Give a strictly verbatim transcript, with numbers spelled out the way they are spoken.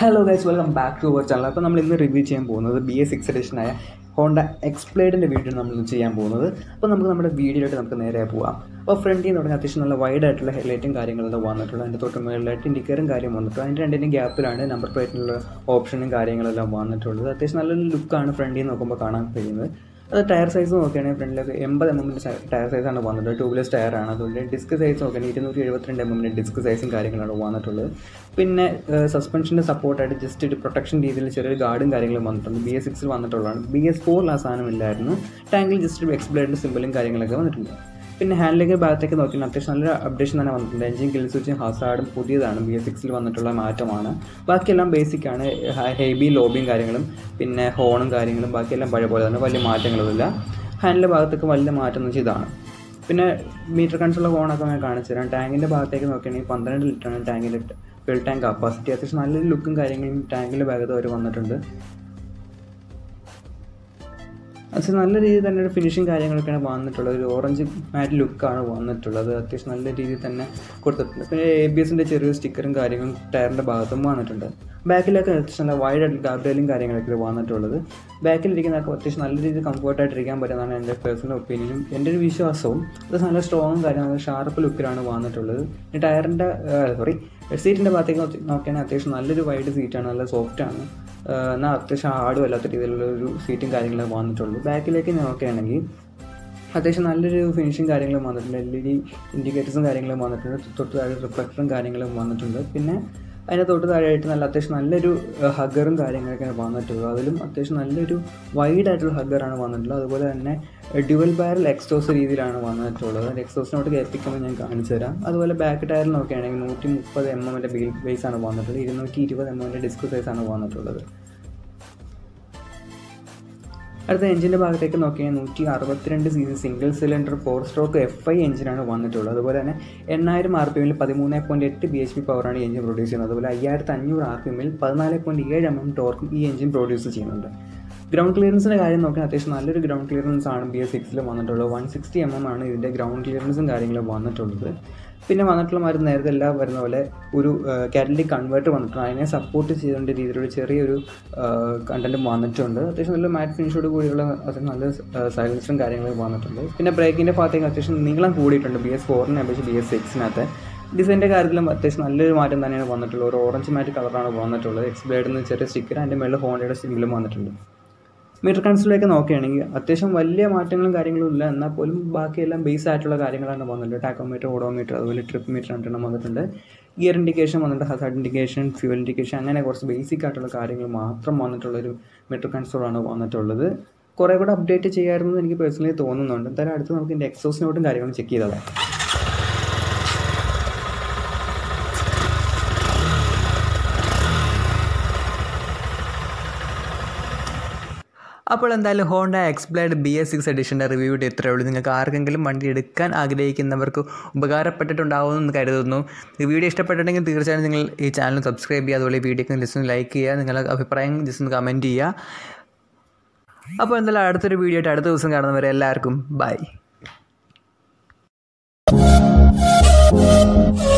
Hello guys, welcome back to our channel. അപ്പോൾ നമ്മൾ ഇന്ന് റിവ്യൂ ചെയ്യാൻ പോകുന്നത് ബി എസ് സിക്സ് എഡിഷനായ ഹോണ്ട എക്സ്പ്ലേഡിൻ്റെ വീഡിയോ നമ്മൾ ചെയ്യാൻ പോകുന്നത്. അപ്പോൾ നമുക്ക് നമ്മുടെ വീഡിയോയിലോട്ട് നമുക്ക് നേരെ പോകാം. അപ്പോൾ ഫ്രണ്ടിൽ നിന്ന് തുടങ്ങി അത്യാവശ്യം നല്ല വൈഡ് ആയിട്ടുള്ള ഹെഡ്ലൈറ്റും കാര്യങ്ങളെല്ലാം വന്നിട്ടുള്ളത്. അതിൻ്റെ തൊട്ട് മുകളിലായിട്ട് ഇൻഡിക്കേറ്ററും കാര്യം വന്നിട്ടുള്ളത്. അതിൻ്റെ രണ്ടിൻ്റെയും ഗ്യാപ്പിലാണ് നമ്പർ പ്ലേറ്റിനുള്ള ഓപ്ഷനും കാര്യങ്ങളെല്ലാം വന്നിട്ടുള്ളത്. അത്യാവശ്യം നല്ലൊരു ലുക്കാണ് ഫ്രണ്ടിൽ നിന്ന് നോക്കുമ്പോൾ കാണാൻ കഴിയുന്നത്. അത് ടയർ സൈസ് നോക്കുകയാണെങ്കിൽ ഫ്രണ്ടിലൊക്കെ എൺപത് എം എമ്മിൻ്റെ ടയർ സൈസാണ് വന്നിട്ടുള്ളത്. ട്യൂബ്ലെസ് ടയറാണ്. അതുകൊണ്ട് ഡിസ്ക് സൈസ് നോക്കുകയാണെങ്കിൽ ഇരുന്നൂറ്റി എഴുപത്തിരണ്ട് എം എമ്മിൻ്റെ ഡിസ്ക് സൈസും കാര്യങ്ങളാണ് വന്നിട്ടുള്ളത്. പിന്നെ സസ്പെൻഷൻ്റെ സപ്പോർട്ടായിട്ട് ജസ്റ്റ് ഒരു പ്രൊട്ടക്ഷൻ രീതിയിൽ ചെറിയൊരു ഗാർഡും കാര്യങ്ങളും വന്നിട്ടുണ്ട്. ബി എസ് സിക്സിൽ വന്നിട്ടുള്ളതാണ്. ബി എസ് ഫോറിൽ ആ സാധനം ഇല്ലായിരുന്നു. ടാങ്കിൽ ജസ്റ്റ് ഒരു എക്സ്ബ്ലേഡിൻ്റെ സിമ്പിളും കാര്യങ്ങളൊക്കെ വന്നിട്ടുണ്ട്. പിന്നെ ഹാൻഡിലേക്ക് ഭാഗത്തേക്ക് നോക്കിയാൽ അത്യാവശ്യം നല്ല അപ്ഡേഷൻ തന്നെ വന്നിട്ടുണ്ട്. എഞ്ചിൻ കിൽ സ്വിച്ചും ഹസാർഡും പുതിയതാണ്. ബി എസ് സിക്സിൽ വന്നിട്ടുള്ള മാറ്റമാണ്. ബാക്കിയെല്ലാം ബേസിക്കാണ്. ഹെവി ലോബിയും കാര്യങ്ങളും പിന്നെ ഹോണും കാര്യങ്ങളും ബാക്കിയെല്ലാം പഴയ പോലെ തന്നെ വലിയ മാറ്റങ്ങളൊന്നുമില്ല. ഹാൻഡിലെ ഭാഗത്തേക്ക് വലിയ മാറ്റം എന്ന് വെച്ചാൽ ഇതാണ്. പിന്നെ മീറ്റർ കൺസോളുള്ള ഹോണൊക്കെ ഞാൻ കാണിച്ചു തരാം. ടാങ്കിൻ്റെ ഭാഗത്തേക്ക് നോക്കുകയാണെങ്കിൽ പന്ത്രണ്ട് ലിറ്ററാണ് ടാങ്കിൻ്റെ ഫിൽ ടാങ്ക് കപ്പാസിറ്റി. അത്യാവശ്യം നല്ലൊരു ലുക്കും കാര്യങ്ങളും ടാങ്കിൻ്റെ ഭാഗത്ത് അവർ വന്നിട്ടുണ്ട്. അത് നല്ല രീതിയിൽ തന്നെ ഒരു ഫിനിഷിങ് കാര്യങ്ങളൊക്കെയാണ് വന്നിട്ടുള്ളത്. ഒരു ഓറഞ്ച് മാറ്റ് ലുക്കാണ് വന്നിട്ടുള്ളത്. അത്യാവശ്യം നല്ല രീതിയിൽ തന്നെ കൊടുത്തിട്ടുണ്ട്. പിന്നെ എ ബി എസിൻ്റെ ചെറിയ സ്റ്റിക്കറും കാര്യങ്ങളും ടയറിൻ്റെ ഭാഗത്തും വന്നിട്ടുണ്ട്. ബാക്കിലൊക്കെ അത്യാവശ്യം നല്ല വൈഡ് ആയിട്ട് ഗാർഡേലും കാര്യങ്ങളൊക്കെ വന്നിട്ടുള്ളത്. ബാക്കിലിരിക്കുന്നതൊക്കെ അത്യാവശ്യം നല്ല രീതിയിൽ കംഫർട്ടായിട്ടിരിക്കാൻ പറ്റുന്നതാണ് എൻ്റെ പേഴ്സണൽ ഒപ്പീനിയനും എൻ്റെ ഒരു വിശ്വാസവും. അത് നല്ല സ്ട്രോങ്ങും കാര്യങ്ങളും ഷാർപ്പ് ലുക്കിലാണ് വന്നിട്ടുള്ളത്. ടയറിൻ്റെ സോറി സീറ്റിൻ്റെ ഭാഗത്തേക്ക് നോക്കുകയാണെങ്കിൽ അത്യാവശ്യം നല്ലൊരു വൈഡ് സീറ്റാണ്. നല്ല സോഫ്റ്റാണ്. എന്നാൽ അത്യാവശ്യം ഹാർഡും അല്ലാത്ത രീതിയിലുള്ള ഒരു സീറ്റും കാര്യങ്ങളും വന്നിട്ടുള്ളൂ. ബാക്കിലേക്ക് നോക്കുകയാണെങ്കിൽ അത്യാവശ്യം നല്ലൊരു ഫിനിഷിങ് കാര്യങ്ങളും വന്നിട്ടുണ്ട്. എൽ ഇ ഡി ഇൻഡിക്കേറ്റേഴ്സും കാര്യങ്ങളും വന്നിട്ടുണ്ട്. തൊട്ട് താഴെ റിഫ്ലക്ടറും കാര്യങ്ങളും വന്നിട്ടുണ്ട്. പിന്നെ അതിൻ്റെ തൊട്ട് താഴെയായിട്ട് നല്ല അത്യാവശ്യം നല്ലൊരു ഹഗ്ഗറും കാര്യങ്ങളൊക്കെയാണ് വന്നിട്ടുള്ളത്. അതിലും അത്യാവശ്യം നല്ലൊരു വൈഡ് ആയിട്ടുള്ള ഹഗ്ഗറാണ് വന്നിട്ടുള്ളത്. അതുപോലെ തന്നെ ഡ്യുവൽ ബാരൽ എക്സോസ് രീതിയിലാണ് വന്നിട്ടുള്ളത്. എക്സോസിനോട്ട് കേൾപ്പിക്കുമ്പോൾ ഞാൻ കാണിച്ചു തരാം. അതുപോലെ ബാക്ക് ടയറിൽ നോക്കുകയാണെങ്കിൽ നൂറ്റി മുപ്പത് എം എമ്മിൻ്റെ ബീൽ ബേസാണ് വന്നിട്ടുള്ളത്. ഇരുന്നൂറ്റി ഇരുപത് എം എമ്മിൻ്റെ ഡിസ്ക് സൈസാണ് വന്നിട്ടുള്ളത്. അടുത്ത എഞ്ചിൻ്റെ ഭാഗത്തേക്ക് നോക്കിയാൽ നൂറ്റി അറുപത്തിരണ്ട് C C single cylinder four stroke F I എഞ്ചിനാണ് വന്നിട്ടുള്ളത്. അതുപോലെ തന്നെ എണ്ണായിരം ആർ പി എമ്മിൽ പതിമൂന്ന് പോയിൻറ്റ് എട്ട് ബി എച്ച് പി പവറാണ് ഈ എഞ്ചിൻ പ്രൊഡ്യൂസ് ചെയ്യുന്നത്. അതുപോലെ അയ്യായിരത്തി അഞ്ഞൂറ് ആർ പി എമ്മിൽ പതിനാല് പോയിൻറ്റ് ഏഴ് എം എം ടോർക്കും ഈ എഞ്ചിൻ പ്രൊഡ്യൂസ് ചെയ്യുന്നുണ്ട്. ഗ്രൗണ്ട് ക്ലിയറൻസിൻ്റെ കാര്യം നോക്കിയാൽ അത്യാവശ്യം നല്ലൊരു ഗ്രൗണ്ട് ക്ലിയറൻസ് ആണ് ബി എസ് സിക്സിൽ വന്നിട്ടുള്ളത്. വൺ സിക്സ്റ്റി എം എം ആണ് ഇതിൻ്റെ ഗ്രൗണ്ട് ക്ലിയറൻസും കാര്യങ്ങളും വന്നിട്ടുള്ളത്. പിന്നെ വന്നിട്ടുള്ള മരുന്ന് നേരത്തെ എല്ലാം വരുന്ന പോലെ ഒരു കാറ്റലിറ്റിക് കൺവേർട്ടർ വന്നിട്ടുണ്ട്. അതിനെ സപ്പോർട്ട് ചെയ്തുകൊണ്ട് രീതിയിലൊരു ചെറിയൊരു കണ്ടൻറ്റും വന്നിട്ടുണ്ട്. അത്യാവശ്യം നല്ല മാറ്റ് ഫിനിഷോട് കൂടിയുള്ള അത്യാവശ്യം നല്ല സൈലൻസും കാര്യങ്ങളും വന്നിട്ടുണ്ട്. പിന്നെ ബ്രേക്കിൻ്റെ ഭാഗത്തേക്ക് അത്യാവശ്യം നീളം കൂടിയിട്ടുണ്ട് ബി എസ് ഫോറിനെ അപേക്ഷിച്ച് ബി എസ് സിക്സിനകത്ത്. ഡിസൈൻ്റെ കാര്യത്തിലും അത്യാവശ്യം നല്ലൊരു മാറ്റം തന്നെയാണ് വന്നിട്ടുള്ളത്. ഒരു ഓറഞ്ച് മാറ്റ് കളറാണ് വന്നിട്ടുള്ളത്. എക്സ്ബ്ലേഡിൽ നിന്ന് ചെറിയ സ്റ്റിക്കർ അതിൻ്റെ മേളിൽ ഹോണ്ടയുടെ സിമ്പിളും വന്നിട്ടുണ്ട്. മീറ്റർ കൺസോളിലേക്ക് നോക്കുകയാണെങ്കിൽ അത്യാവശ്യം വലിയ മാറ്റങ്ങളും കാര്യങ്ങളും ഇല്ല. എന്നാൽ പോലും ബാക്കിയെല്ലാം ബേസ് ആയിട്ടുള്ള കാര്യങ്ങളാണ് വന്നിട്ടുണ്ട്. ടാക്കോമീറ്റർ, ഓഡോമീറ്റർ, അതുപോലെ ട്രിപ്പ് മീറ്റർ രണ്ടെണ്ണം വന്നിട്ടുണ്ട്. ഗിയർ ഇൻഡിക്കേഷൻ വന്നിട്ടുണ്ട്. ഹസാർഡ് ഇൻഡിക്കേഷൻ, ഫ്യൂൽ ഇൻഡിക്കേഷൻ, അങ്ങനെ കുറച്ച് ബേസിക് ആയിട്ടുള്ള കാര്യങ്ങൾ മാത്രം വന്നിട്ടുള്ളൊരു മീറ്റർ കൺസോളാണ് വന്നിട്ടുള്ളത്. കുറേ കൂടെ അപ്ഡേറ്റ് ചെയ്യാമായിരുന്നു എനിക്ക് പേഴ്സണലി തോന്നുന്നുണ്ട്. എന്തായാലും അടുത്ത് നമുക്ക് ഇതിൻ്റെ എക്സോസിനോട്ടും കാര്യങ്ങളും ചെക്ക് ചെയ്തതാണ്. അപ്പോൾ എന്തായാലും Honda Xblade B S six എഡിഷൻ്റെ റിവ്യൂ ഇത്രയേ ഉള്ളൂ. നിങ്ങൾക്ക് ആർക്കെങ്കിലും വണ്ടി എടുക്കാൻ ആഗ്രഹിക്കുന്നവർക്ക് ഉപകാരപ്പെട്ടിട്ടുണ്ടാവുമെന്ന് കരുതുന്നു. ഈ വീഡിയോ ഇഷ്ടപ്പെട്ടിട്ടുണ്ടെങ്കിൽ തീർച്ചയായും നിങ്ങൾ ഈ ചാനൽ സബ്സ്ക്രൈബ് ചെയ്യുക. അതുപോലെ ഈ വീഡിയോക്ക് ജസ്റ്റ് ഒന്ന് ലൈക്ക് ചെയ്യുക. നിങ്ങളുടെ അഭിപ്രായം ജസ്റ്റ് ഒന്ന് കമൻറ്റ് ചെയ്യുക. അപ്പോൾ എന്തായാലും അടുത്തൊരു വീഡിയോ ആയിട്ട് അടുത്ത ദിവസം കാണുന്നവരെ എല്ലാവർക്കും ബൈ.